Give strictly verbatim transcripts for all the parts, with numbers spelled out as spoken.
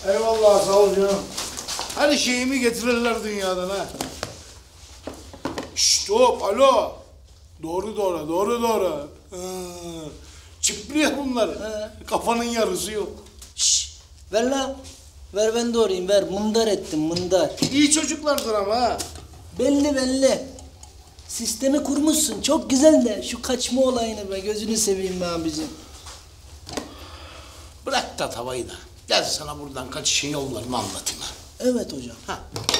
Eyvallah, sağ ol canım. Her şeyimi getirirler dünyadan ha. Şşt hop, alo. Doğru doğru, doğru doğru. Ha. Çipliyor bunlar. Ha. Kafanın yarısı yok. Şşş, ver lan. Ver ben doğrayayım, ver. Mındar ettim, mındar. İyi çocuklardır ama ha. Belli belli. Sistemi kurmuşsun, çok güzel de şu kaçma olayını be, gözünü seveyim be abicim. Bırak da tavayı da. Gel sana buradan kaçışın yollarını anlatayım ha. Evet hocam. Ha.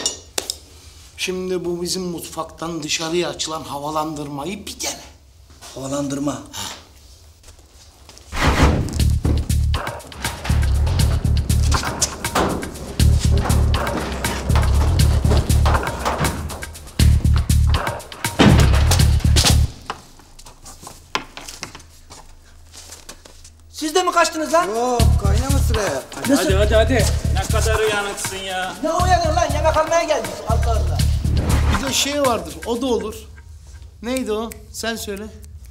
Şimdi bu bizim mutfaktan dışarıya açılan havalandırmayı bir dene. Havalandırma. Ha. Siz de mi kaçtınız lan? Yok, kaynama sıraya. Hadi hadi hadi hadi. Ne kadar uyanıksın ya. Ne uyanır lan? Yemek almaya geldik. Allah Allah. Bir de şey vardır, o da olur. Neydi o? Sen söyle.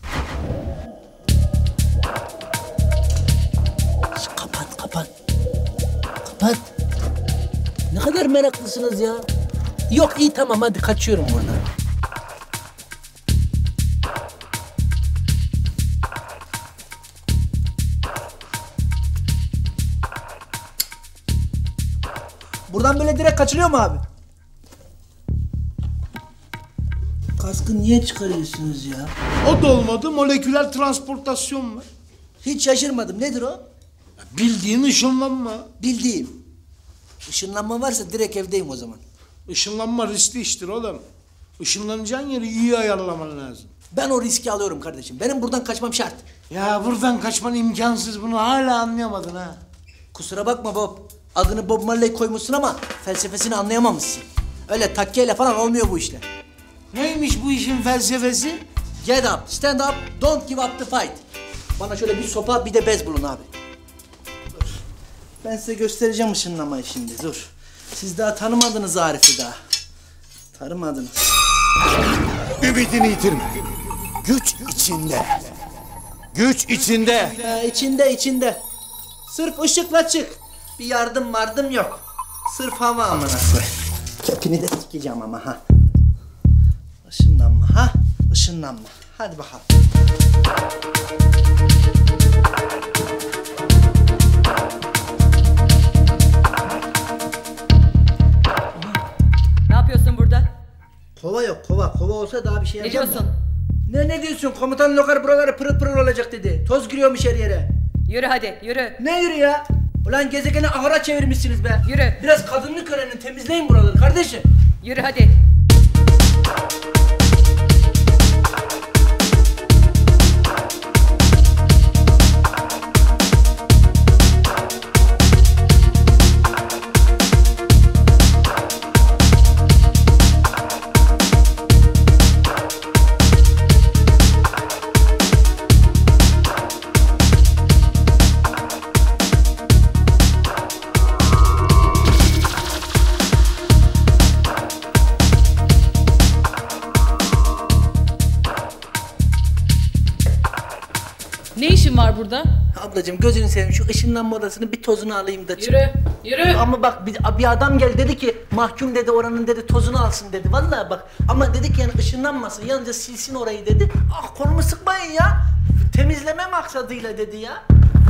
Kapat, kapat. Kapat. Ne kadar meraklısınız ya. Yok iyi tamam hadi kaçıyorum buradan. Buradan böyle direkt kaçırıyor mu abi? Kaskı niye çıkarıyorsunuz ya? O da olmadı, moleküler transportasyon var. Hiç şaşırmadım. Nedir o? Bildiğin ışınlanma. Bildiğim. Işınlanma varsa direkt evdeyim o zaman. Işınlanma riskli iştir oğlum. Işınlanacağın yeri iyi ayarlaman lazım. Ben o riski alıyorum kardeşim. Benim buradan kaçmam şart. Ya buradan kaçman imkansız, bunu hala anlayamadın ha. Kusura bakma Bob. Adını Bob Marley koymuşsun ama felsefesini anlayamamışsın. Öyle takkeyle falan olmuyor bu işler. Neymiş bu işin felsefesi? Get up, stand up, don't give up the fight. Bana şöyle bir sopa bir de bez bulun abi. Dur. Ben size göstereceğim ışınlamayı şimdi, dur. Siz daha tanımadınız Arif'i daha. Tanımadınız. Ümidini yitirme. Güç içinde. Güç içinde. Ee, içinde, içinde. Sırf ışıkla çık. Bir yardım vardım yok. Sırf hava amına koy. Kepini de sikeceğim ama ha. Işınlanma ha. Işınlanma. Hadi bakalım. Ne yapıyorsun burada? Kova yok kova. Kova olsa daha bir şey Ne yapacağım. diyorsun? Ne ne diyorsun? Komutan Lokar buraları pırıl pırıl olacak dedi. Toz giriyormuş her yere. Yürü hadi yürü. Ne yürü ya? Ulan gezegeni ahıra çevirmişsiniz be. Yürü. Biraz kadınlık öğrenin, temizleyin buraları kardeşim. Yürü hadi. Ne işin var burada? Ablacığım gözünü seveyim şu ışınlanma odasının bir tozunu alayım da çık. Yürü, yürü. Ama bak bir, bir adam geldi dedi ki mahkum dedi oranın dedi tozunu alsın dedi. Vallahi bak ama dedik yani ışınlanmasın yalnızca silsin orayı dedi. Ah kolumu sıkmayın ya. Temizleme maksadıyla dedi ya.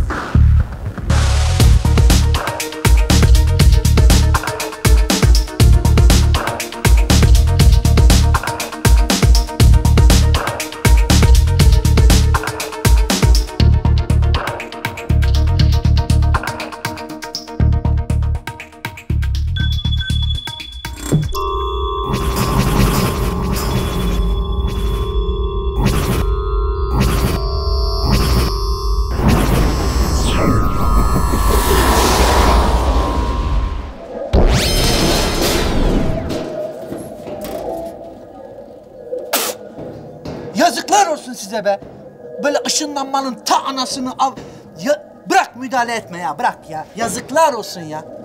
Yazıklar olsun size be. Böyle ışınlanmanın ta anasını al. Ya, bırak müdahale etme ya bırak ya. Yazıklar olsun ya.